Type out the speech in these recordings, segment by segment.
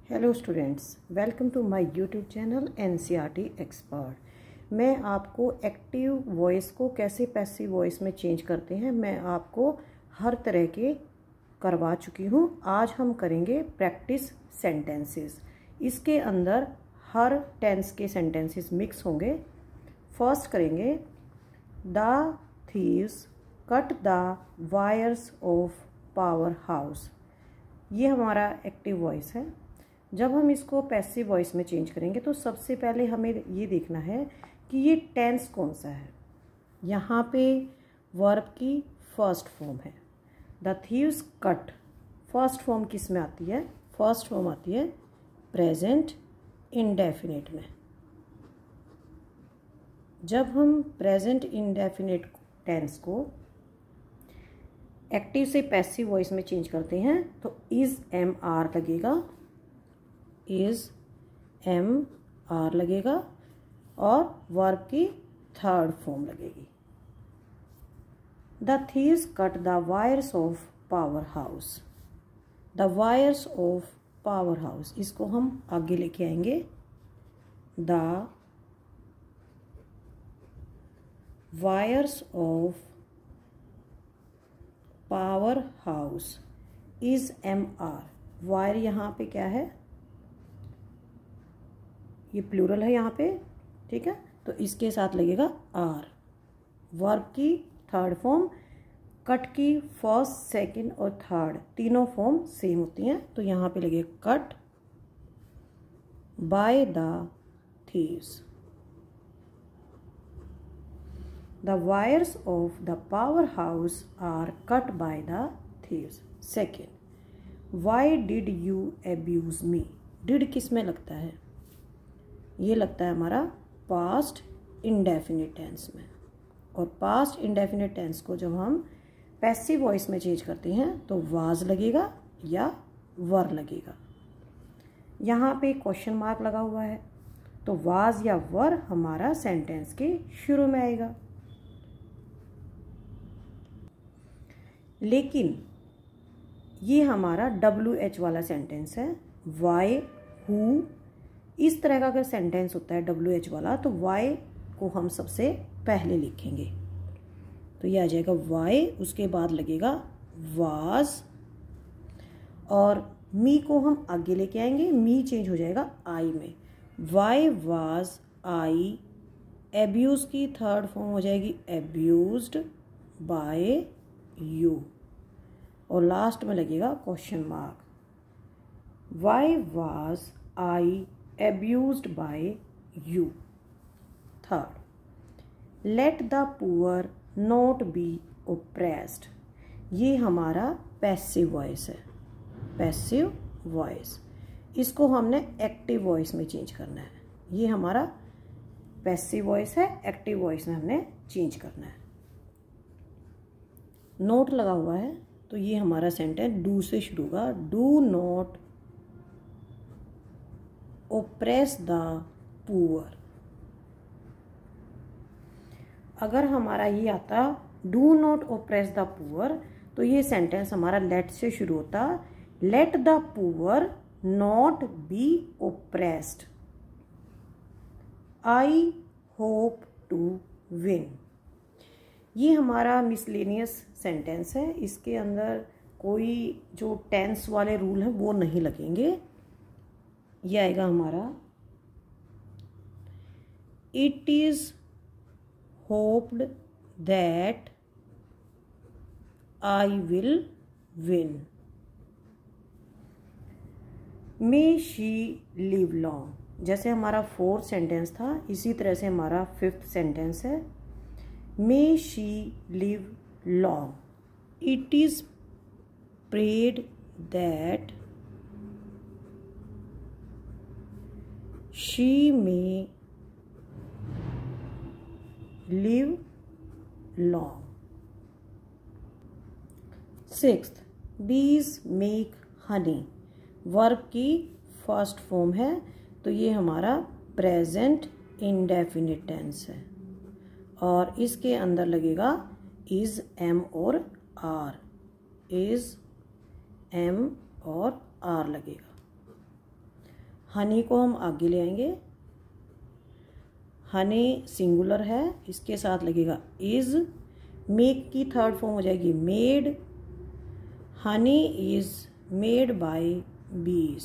Hello students, welcome to my YouTube channel NCERT expert. मैं आपको active voice को कैसे पैसिव वॉइस में चेंज करते हैं मैं आपको हर तरह के करवा चुकी हूँ। आज हम करेंगे प्रैक्टिस सेंटेंसेस। इसके अंदर हर टेंस के सेंटेंसेस मिक्स होंगे। फर्स्ट करेंगे the thieves cut the wires of power house. ये हमारा एक्टिव वॉइस है। जब हम इसको पैसिव वॉइस में चेंज करेंगे तो सबसे पहले हमें ये देखना है कि ये टेंस कौन सा है। यहाँ पे वर्ब की फर्स्ट फॉर्म है। The thieves cut first form किस में आती है? फर्स्ट फॉर्म आती है प्रेजेंट इंडेफिनिट में। जब हम प्रेजेंट इंडेफिनिट टेंस को एक्टिव से पैसिव वॉइस में चेंज करते हैं तो इज एम आर लगेगा, इज एम आर लगेगा और वर्ब की थर्ड फॉर्म लगेगी। The thieves cut the wires of power house. The wires of power house, इसको हम आगे लेके आएंगे। The wires of power house is am are. Wire यहाँ पे क्या है? ये प्लूरल है यहाँ पे, ठीक है, तो इसके साथ लगेगा आर। वर्ब की थर्ड फॉर्म, कट की फर्स्ट, सेकंड और थर्ड तीनों फॉर्म सेम होती हैं, तो यहाँ पे लगेगा cut by the thieves. The wires of the power house are cut by the thieves. Second, why did you abuse me. Did किस में लगता है? ये लगता है हमारा पास्ट इंडेफिनिट टेंस में। और पास्ट इंडेफिनिट टेंस को जब हम पैसिव वॉइस में चेंज करते हैं तो वाज लगेगा या वर लगेगा। यहाँ पे क्वेश्चन मार्क लगा हुआ है तो वाज या वर हमारा सेंटेंस के शुरू में आएगा। लेकिन ये हमारा WH वाला सेंटेंस है। वाई, हु, इस तरह का अगर सेंटेंस होता है WH वाला तो वाई को हम सबसे पहले लिखेंगे, तो ये आ जाएगा वाई, उसके बाद लगेगा वाज और मी को हम आगे लेके आएंगे। मी चेंज हो जाएगा आई में। Why was I. एब्यूज की थर्ड फॉर्म हो जाएगी एब्यूज्ड बाय यू और लास्ट में लगेगा क्वेश्चन मार्क। वाई वाज आई abused by you। Third, let the poor not be oppressed। ये हमारा पैसिव वॉइस है। पैसिव वॉइस, इसको हमने एक्टिव वॉइस में चेंज करना है। ये हमारा पैसिव वॉइस है, एक्टिव वॉइस में हमने चेंज करना है। नोट लगा हुआ है तो ये हमारा सेंटेंस डू से शुरू होगा। Do not oppress the poor. अगर हमारा ये आता do not oppress the poor तो ये सेंटेंस हमारा लेट से शुरू होता। Let the poor not be oppressed. I hope to win. ये हमारा मिसलेनियस सेंटेंस है। इसके अंदर कोई जो टेंस वाले रूल हैं वो नहीं लगेंगे। ये आएगा हमारा it is hoped that I will win. May she live long. जैसे हमारा फोर्थ सेंटेंस था इसी तरह से हमारा फिफ्थ सेंटेंस है। May she live long. It is prayed that she may live long। Sixth, bees make honey। Verb की first form है तो ये हमारा प्रेजेंट इंडेफिनिट टेंस है और इसके अंदर लगेगा इज, एम और आर। इज, एम और आर लगेगा। हनी को हम आगे ले आएंगे, हनी सिंगुलर है, इसके साथ लगेगा इज, मेक की थर्ड फॉर्म हो जाएगी made, honey is made by bees.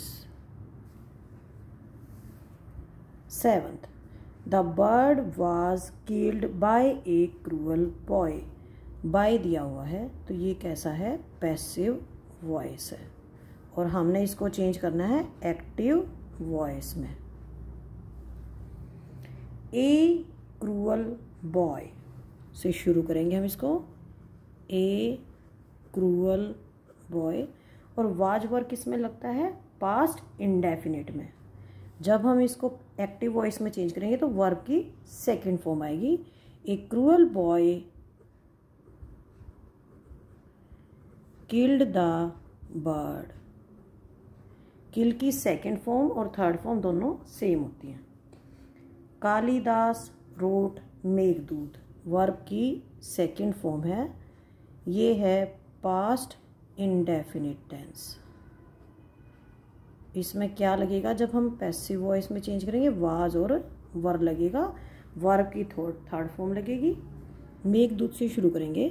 7th, the bird was killed by a cruel boy. By दिया हुआ है तो ये कैसा है, पैसिव वॉइस है, और हमने इसको चेंज करना है एक्टिव वॉइस में। ए क्रूअल बॉय से शुरू करेंगे हम इसको, ए क्रूअल बॉय, और वाज वर्ब किस में लगता है, पास्ट इंडेफिनिट में। जब हम इसको एक्टिव वॉइस में चेंज करेंगे तो वर्ब की सेकंड फॉर्म आएगी, a cruel boy killed the bird. Kill की सेकंड फॉर्म और थर्ड फॉर्म दोनों सेम होती हैं। कालिदास रोट मेघदूत, वर्ब की सेकंड फॉर्म है, ये है पास्ट इंडेफिनिट टेंस। इसमें क्या लगेगा जब हम पैसिव वॉइस में चेंज करेंगे, वाज और वर लगेगा, वर्ब की थर्ड फॉर्म लगेगी। मेघदूत से शुरू करेंगे,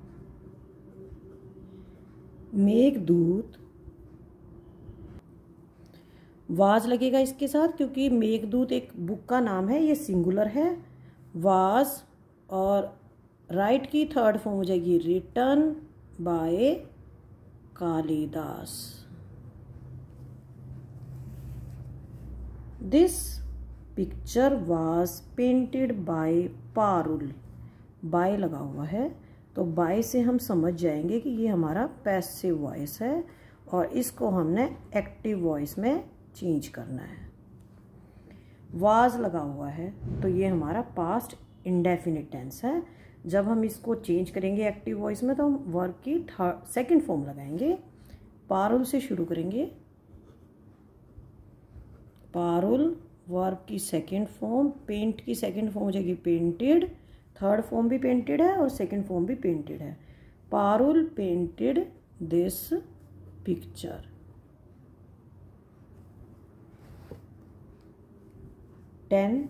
मेघदूत, वाज लगेगा इसके साथ क्योंकि मेघदूत एक बुक का नाम है, ये सिंगुलर है, वाज, और राइट की थर्ड फॉर्म हो जाएगी written by Kalidas. This picture was painted by Parul. By लगा हुआ है तो बाय से हम समझ जाएंगे कि ये हमारा पैसिव वॉइस है और इसको हमने एक्टिव वॉइस में चेंज करना है। वाज लगा हुआ है तो ये हमारा पास्ट इंडेफिनिट टेंस है। जब हम इसको चेंज करेंगे एक्टिव वॉइस में तो हम वर्ब की सेकंड फॉर्म लगाएंगे। पारुल से शुरू करेंगे, पारुल वर्ब की सेकंड फॉर्म, पेंट की सेकंड फॉर्म हो जाएगी पेंटेड, थर्ड फॉर्म भी पेंटेड है और सेकंड फॉर्म भी पेंटेड है। Parul painted this picture. Ten,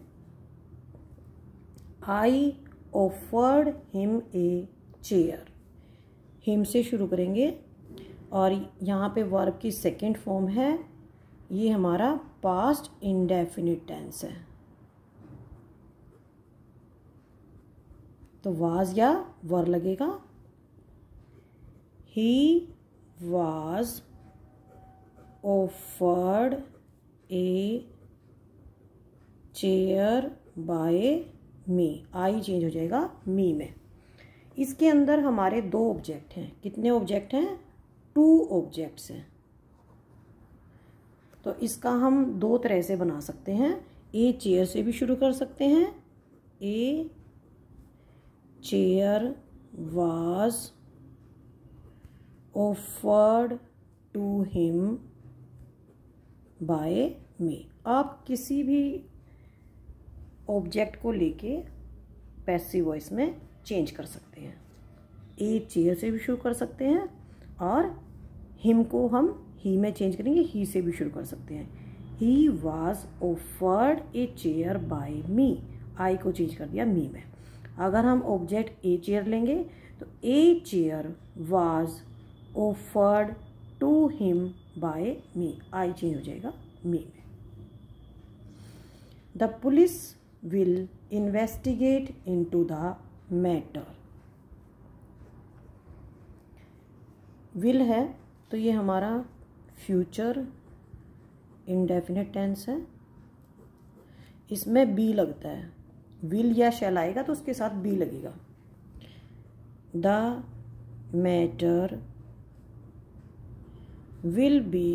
I offered him a chair. Him से शुरू करेंगे और यहाँ पे वर्ब की सेकंड फॉर्म है, ये हमारा पास्ट इंडेफिनिट टेंस है। तो वाज या वर लगेगा। He was offered a chair by me. I change हो जाएगा मी में। इसके अंदर हमारे दो ऑब्जेक्ट हैं। कितने ऑब्जेक्ट हैं? 2 ऑब्जेक्ट्स हैं। तो इसका हम दो तरह से बना सकते हैं। ए चेयर से भी शुरू कर सकते हैं। A chair was offered to him by me. आप किसी भी ऑब्जेक्ट को लेके पैसिव वॉइस में चेंज कर सकते हैं। ए चेयर से भी शुरू कर सकते हैं और हिम को हम ही में चेंज करेंगे, ही से भी शुरू कर सकते हैं। He was offered a chair by me. I को चेंज कर दिया मी में। अगर हम ऑब्जेक्ट ए चेयर लेंगे तो a chair was offered to him by me. I change हो जाएगा मी में। The police will investigate into the matter. Will है तो ये हमारा फ्यूचर इंडेफिनिट टेंस है। इसमें बी लगता है। विल या शैल आएगा तो उसके साथ बी लगेगा। The matter will be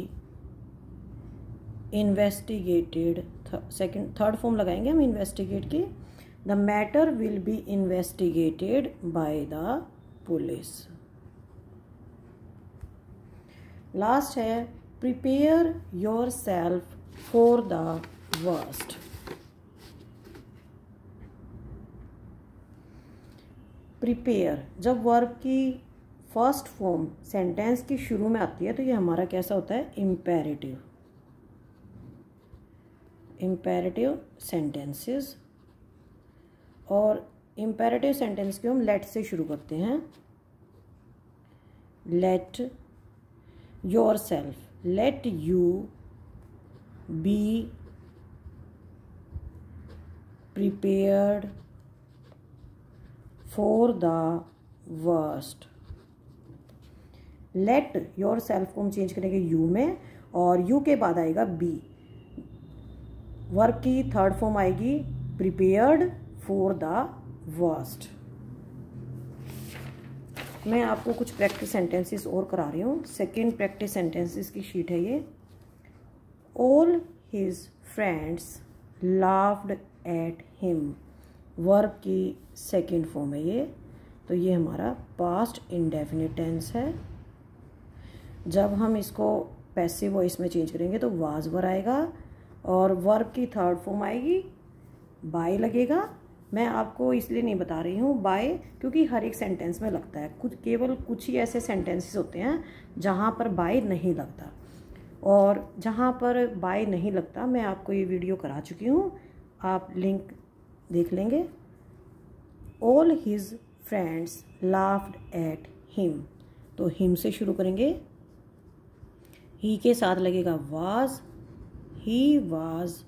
investigated. Third form लगाएंगे हम इन्वेस्टिगेट की। The matter will be investigated by the police. Last है prepare yourself for the worst. Prepare जब वर्ब की फर्स्ट फॉर्म सेंटेंस की शुरू में आती है तो ये हमारा कैसा होता है? इम्पेरेटिव। इम्पेरेटिव सेंटेंसेस, और इम्पेरेटिव सेंटेंस को हम लेट से शुरू करते हैं। Let yourself, let you be prepared for the worst. Let yourself को हम चेंज करेंगे यू में, और यू के बाद आएगा बी। वर्ब की थर्ड फॉर्म आएगी प्रिपेयर्ड फॉर द वर्स्ट। मैं आपको कुछ प्रैक्टिस सेंटेंसेस और करा रही हूँ। सेकेंड प्रैक्टिस सेंटेंसेस की शीट है ये। All his friends laughed at him, verb की सेकेंड फॉर्म है ये। तो ये हमारा पास्ट इंडेफिनिट टेंस है। जब हम इसको पैसिव वॉइस में चेंज करेंगे तो वाज वर आएगा, और वर्ब की थर्ड फॉर्म आएगी बाय लगेगा। मैं आपको इसलिए नहीं बता रही हूँ बाय, क्योंकि हर एक सेंटेंस में लगता है। केवल कुछ ही ऐसे सेंटेंसेस होते हैं जहाँ पर बाय नहीं लगता, और जहाँ पर बाय नहीं लगता मैं आपको ये वीडियो करा चुकी हूँ, आप लिंक देख लेंगे। All his friends laughed at him, तो हिम से शुरू करेंगे। ही के साथ लगेगा was, he was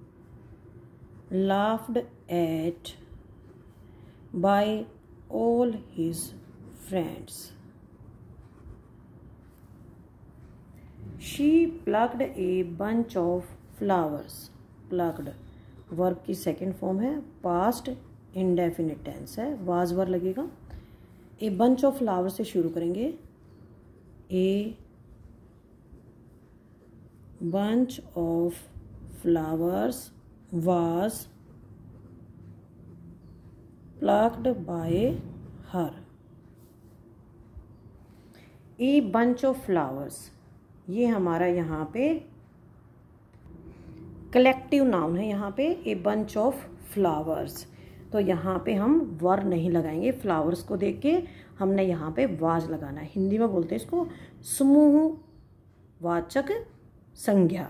laughed at by all his friends. She plucked a bunch of flowers. Plucked verb की सेकेंड फॉर्म है, पास्ट इंडेफिनिट टेंस है, वाज वर लगेगा। ए बंच ऑफ फ्लावर्स से शुरू करेंगे। ए bunch of flowers was plucked by her. A bunch of flowers, ये हमारा यहाँ पे कलेक्टिव नाउन है। यहाँ पे ए बंच ऑफ फ्लावर्स, तो यहाँ पे हम वर नहीं लगाएंगे। फ्लावर्स को देख के हमने यहाँ पे वाज लगाना है। हिंदी में बोलते हैं इसको समूह वाचक संज्ञा।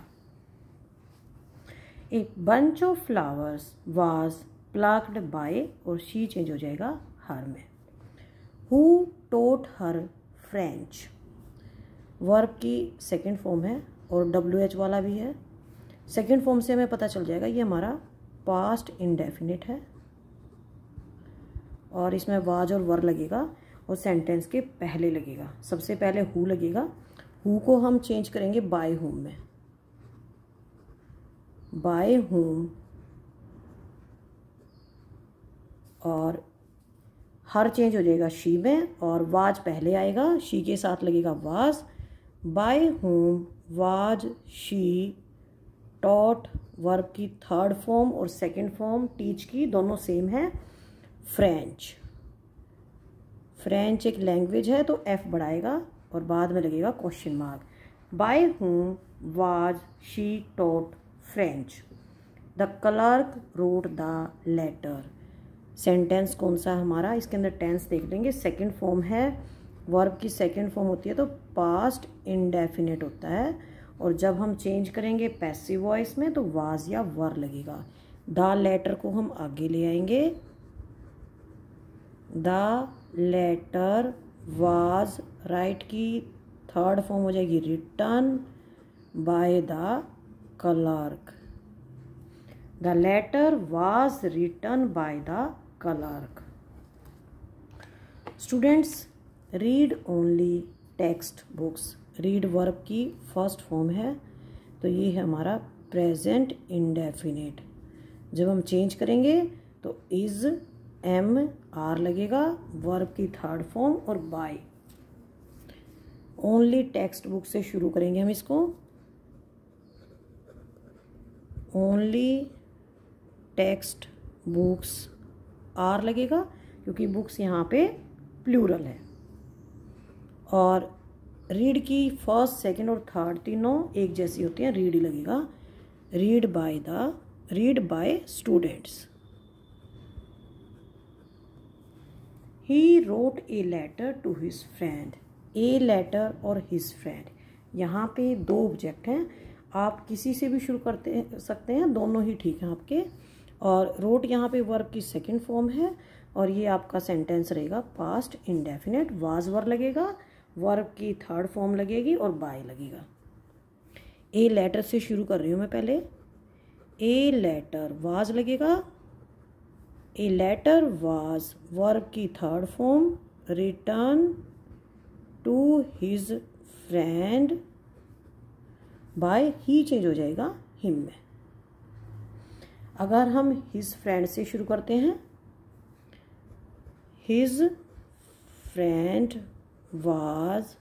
A bunch of flowers was plucked by, और शी चेंज हो जाएगा हर में। Who taught her French, verb की सेकेंड फॉर्म है और WH वाला भी है। सेकेंड फॉर्म से हमें पता चल जाएगा ये हमारा पास्ट इंडेफिनिट है, और इसमें वाज और वर लगेगा और सेंटेंस के पहले लगेगा। सबसे पहले हु लगेगा। हु को हम चेंज करेंगे बाय हुम में। बाय हुम, और हर चेंज हो जाएगा शी में, और वाज पहले आएगा, शी के साथ लगेगा was. By whom was she taught, verb की थर्ड फॉर्म और सेकंड फॉर्म टीच की दोनों सेम है, फ्रेंच। फ्रेंच एक लैंग्वेज है तो F बढ़ाएगा और बाद में लगेगा question mark. By whom was she taught French. The clerk wrote the letter. Sentence कौन सा हमारा, इसके अंदर टेंस देख लेंगे। सेकंड फॉर्म है, वर्ब की सेकंड फॉर्म होती है तो पास्ट इंडेफिनिट होता है, और जब हम चेंज करेंगे पैसिव वॉइस में तो वाज या वर लगेगा। द लेटर को हम आगे ले आएंगे। द लेटर वाज, राइट की थर्ड फॉर्म हो जाएगी written by the clerk. The letter was written by the clerk. Students, read only textbooks. Read verb की फर्स्ट फॉर्म है, तो ये है हमारा प्रेजेंट इंडेफिनिट। जब हम चेंज करेंगे तो इज MR लगेगा, वर्ब की थर्ड फॉर्म और बाय। ओनली टेक्स्ट बुक से शुरू करेंगे हम इसको। ओनली टेक्स्ट बुक्स, R लगेगा क्योंकि बुक्स यहाँ पे प्लूरल है। और रीड की फर्स्ट सेकंड और थर्ड तीनों एक जैसी होती हैं, रीड ही लगेगा। Read by students. He wrote a letter to his friend. A letter और his friend, यहाँ पे दो ऑब्जेक्ट हैं। आप किसी से भी शुरू करते सकते हैं, दोनों ही ठीक हैं आपके। और रोट यहाँ पे वर्ब की सेकंड फॉर्म है और ये आपका सेंटेंस रहेगा पास्ट इंडेफिनिट। वाज वर्ब लगेगा, वर्ब की थर्ड फॉर्म लगेगी और बाय लगेगा। ए लेटर से शुरू कर रही हूँ मैं पहले। ए लेटर वाज लगेगा, ए लेटर वाज वर्ब की third form return to his friend by he change हो जाएगा हिम में। अगर हम हिज फ्रेंड से शुरू करते हैं, his friend was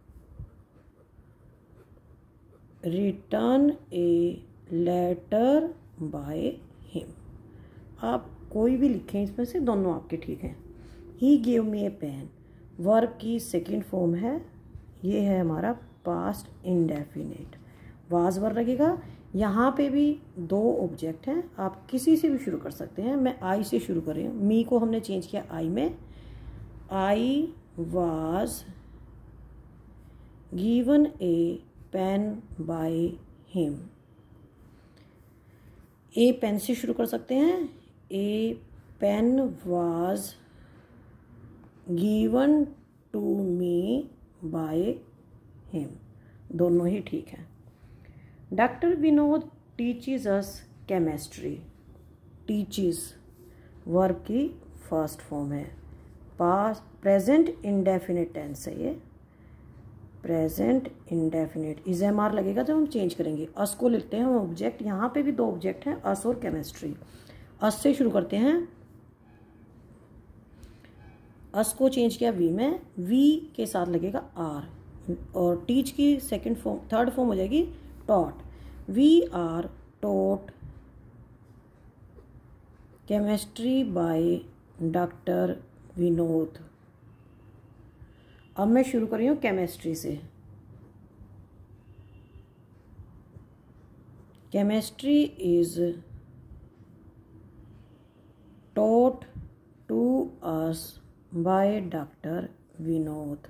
return a letter by him. आप कोई भी लिखें इसमें से, दोनों आपके ठीक हैं। He gave me a pen verb की सेकंड फॉर्म है, ये है हमारा पास्ट इंडेफिनिट। वाज वर्ब लगेगा। यहाँ पे भी दो ऑब्जेक्ट हैं, आप किसी से भी शुरू कर सकते हैं। मैं आई से शुरू कर रही हूँ। मी को हमने चेंज किया आई में। I was given a pen by him. A pen से शुरू कर सकते हैं। A pen was given to me by him, दोनों ही ठीक हैं। Doctor Vinod teaches us chemistry. Teaches verb की फर्स्ट फॉर्म है, पास्ट प्रेजेंट इंडेफिनिट टेंस है ये। Present indefinite is am are लगेगा जब हम चेंज करेंगे। अस को लिखते हैं हम ऑब्जेक्ट, यहाँ पे भी दो ऑब्जेक्ट हैं, अस और केमिस्ट्री। अस से शुरू करते हैं। अस को चेंज किया वी में, वी के साथ लगेगा आर और टीच की सेकंड फॉर्म थर्ड फॉर्म हो जाएगी taught. We are taught chemistry by doctor Vinod. अब मैं शुरू कर रही हूँ केमिस्ट्री से। Chemistry is taught to us by doctor Vinod.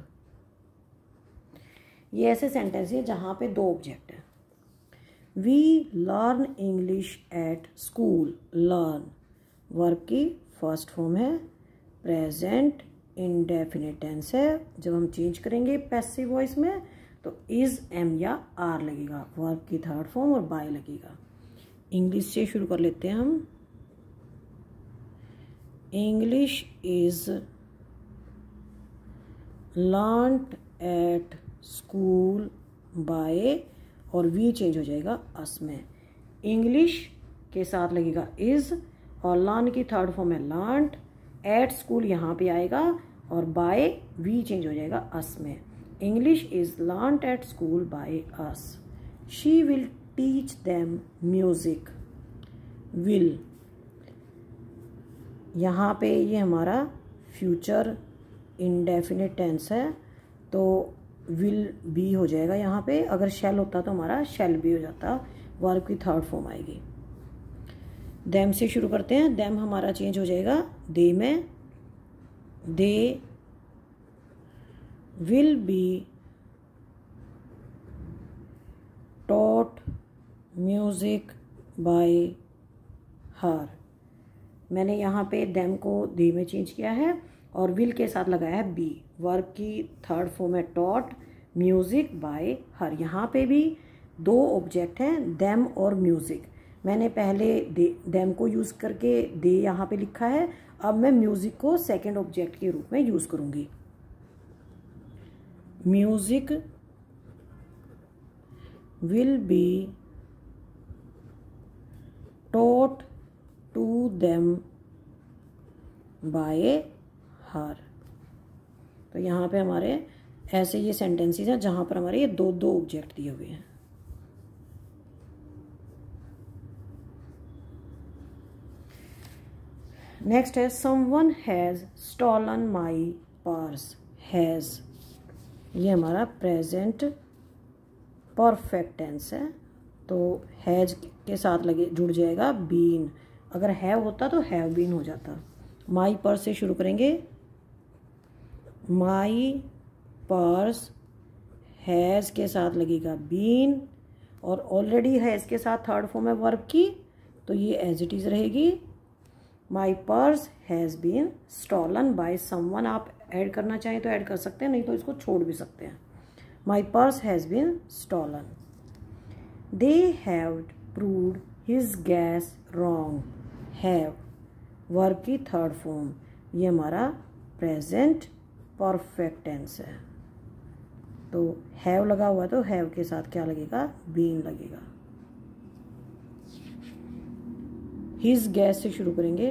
ये ऐसे सेंटेंस है जहाँ पे दो ऑब्जेक्ट है। We learn English at school. Learn verb की फर्स्ट फॉर्म है, प्रेजेंट इंडेफिनिट टेंस है। जब हम चेंज करेंगे पैसिव वॉइस में तो इज एम या आर लगेगा, वर्ब की थर्ड फॉर्म और बाय लगेगा। इंग्लिश से शुरू कर लेते हैं हम। English is learned at school by और वी चेंज हो जाएगा अस में। इंग्लिश के साथ लगेगा इज और लर्न की थर्ड फॉर्म है लर्नड। एट स्कूल यहाँ पे आएगा और बाय वी चेंज हो जाएगा अस में। English is learned at school by us. She will teach them music. Will यहाँ पे ये हमारा फ्यूचर इंडेफिनिट टेंस है तो विल बी हो जाएगा यहाँ पे। अगर शैल होता तो हमारा शैल बी हो जाता, वर्ब की थर्ड फॉर्म आएगी। देम से शुरू करते हैं। देम हमारा चेंज हो जाएगा दे में। They will be taught music by her. मैंने यहाँ पे देम को दे में चेंज किया है और विल के साथ लगाया है बी। वर्ब की थर्ड फॉर्म है टॉट म्यूजिक बाय हर। यहाँ पे भी दो ऑब्जेक्ट हैं, देम और म्यूजिक। मैंने पहले देम को यूज़ करके दे यहाँ पे लिखा है, अब मैं म्यूजिक को सेकंड ऑब्जेक्ट के रूप में यूज़ करूँगी। Music will be taught to them by her. तो यहाँ पे हमारे ऐसे ये सेंटेंसेस हैं जहाँ पर हमारे ये दो दो ऑब्जेक्ट दिए हुए हैं। नेक्स्ट है someone has stolen my purse. Has ये हमारा प्रेजेंट परफेक्ट टेंस है तो हैज के साथ लगे जुड़ जाएगा बीन। अगर हैव होता तो हैव बीन हो जाता। माई पर्स से शुरू करेंगे। माई पर्स हैज़ के साथ लगेगा बीन और ऑलरेडी है इसके साथ थर्ड फॉर्म है वर्ब की, तो ये एज इट इज़ रहेगी। My purse has been stolen by someone, आप ऐड करना चाहें तो ऐड कर सकते हैं, नहीं तो इसको छोड़ भी सकते हैं। My purse has been stolen. They have proved his guess wrong. Have verb की थर्ड फॉर्म, ये हमारा प्रेजेंट परफेक्ट टेंस है। तो हैव लगा हुआ है तो हैव के साथ क्या लगेगा, बीन लगेगा। हिज गैस से शुरू करेंगे।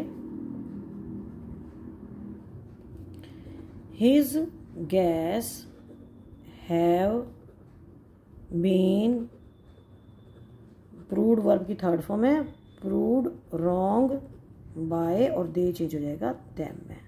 His guess have been, proved verb की थर्ड फॉर्म है, प्रूव्ड रॉन्ग बाय, और दे चेंज हो जाएगा देम में।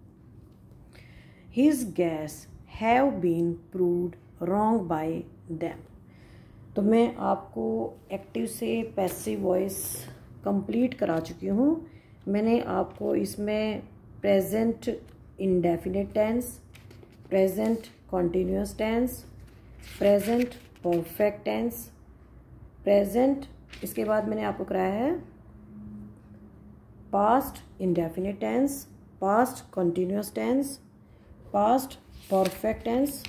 His guess have been proved wrong by them. तो मैं आपको एक्टिव से पैसिव वॉइस कंप्लीट करा चुकी हूँ। मैंने आपको इसमें present indefinite tense, present continuous tense, present perfect tense, present, इसके बाद मैंने आपको कराया है past indefinite tense, past continuous tense, past perfect tense,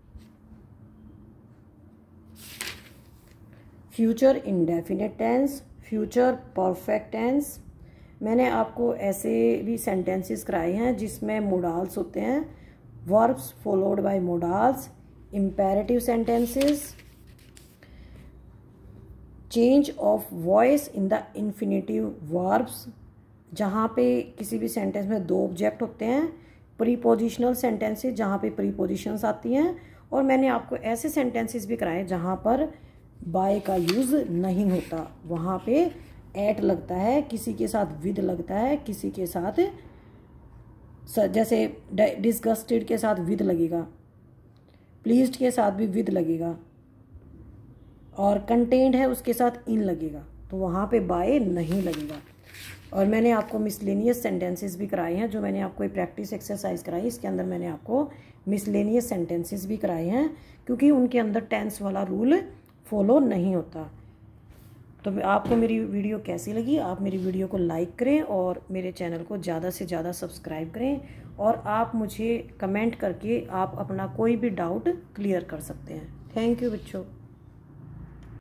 future indefinite tense, future perfect tense. मैंने आपको ऐसे भी सेंटेंसेस कराए हैं जिसमें मोडाल्स होते हैं, verbs followed by modals, imperative sentences, change of voice in the infinitive verbs, जहाँ पे किसी भी सेंटेंस में दो ऑब्जेक्ट होते हैं, प्रीपोजिशनल सेंटेंसेस जहाँ पे प्रीपोजिशंस आती हैं, और मैंने आपको ऐसे सेंटेंसेस भी कराए जहाँ पर बाय का यूज़ नहीं होता, वहाँ पे एट लगता है, किसी के साथ विद लगता है, किसी के साथ जैसे डिस्गस्टेड के साथ विद लगेगा, प्लीज्ड के साथ भी विद लगेगा, और कंटेंट है उसके साथ इन लगेगा, तो वहाँ पे बाय नहीं लगेगा। और मैंने आपको मिसलेनियस सेंटेंसेस भी कराए हैं, जो मैंने आपको प्रैक्टिस एक्सरसाइज कराई, इसके अंदर मैंने आपको मिसलेनियस सेंटेंसेस भी कराए हैं, क्योंकि उनके अंदर टेंस वाला रूल फॉलो नहीं होता। तो आपको मेरी वीडियो कैसी लगी, आप मेरी वीडियो को लाइक करें और मेरे चैनल को ज़्यादा से ज़्यादा सब्सक्राइब करें, और आप मुझे कमेंट करके आप अपना कोई भी डाउट क्लियर कर सकते हैं। थैंक यू बच्चों।